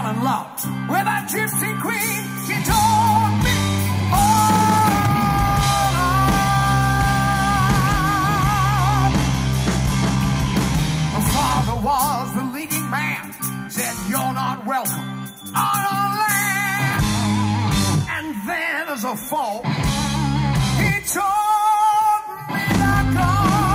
in love with a gypsy queen. She told me all. Her father was the leading man, said you're not welcome on our land. And then as a foe, he told me to go.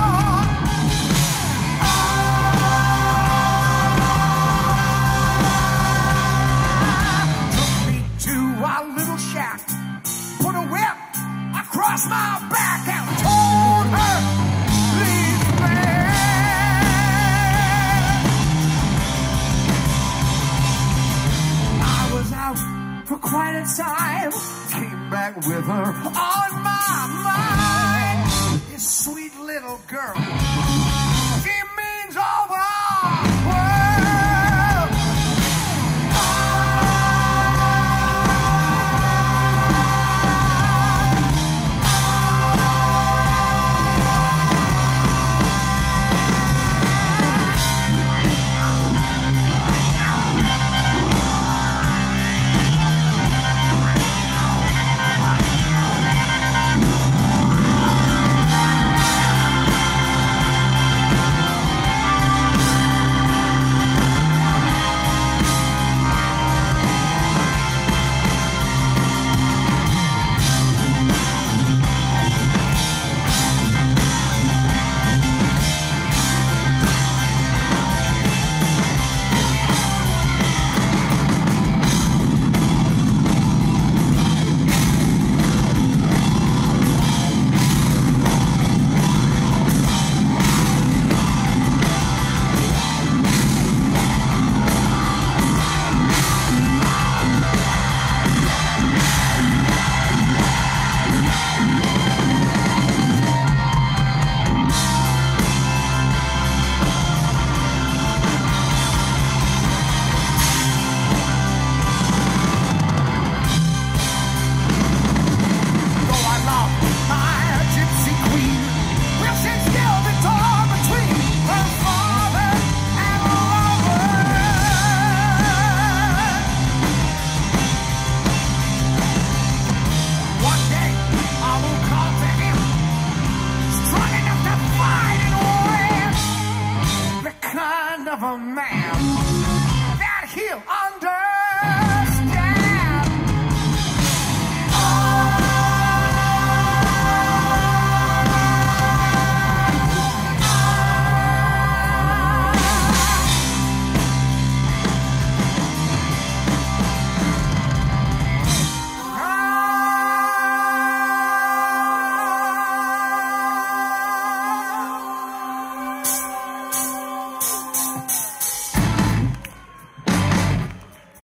Took me to our little shack, put a whip across my back and told her, please, man. I was out for quite a time, came back with her on my mind. This sweet little girl